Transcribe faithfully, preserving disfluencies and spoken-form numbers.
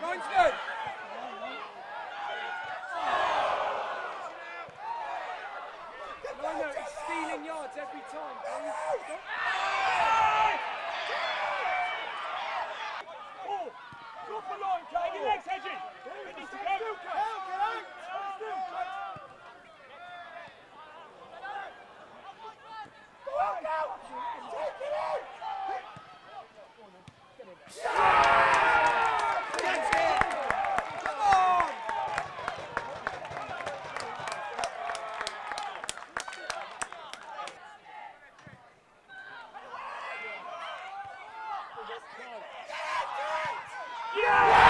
Linesman! Lino, he's stealing yards every time, please. Oh, drop a line, Take your legs, Hedgie. It needs to go. Yeah!